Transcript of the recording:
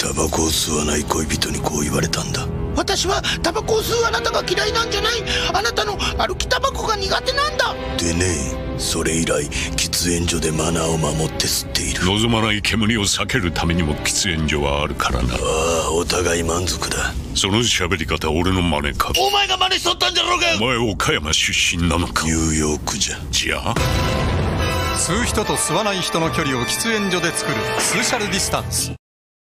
タバコを吸わない恋人にこう言われたんだ。 私はタバコを吸うあなたが嫌いなんじゃない。あなたの歩きタバコが苦手なんだ。 でね、それ以来喫煙所でマナーを守って吸っている。 望まない煙を避けるためにも喫煙所はあるからな。 ああ、お互い満足だ。 その喋り方俺の真似か。 お前が真似しとったんじゃろうが。 お前岡山出身なのか。 ニューヨークじゃ。 じゃあ吸う人と吸わない人の距離を喫煙所で作るソーシャルディスタンス。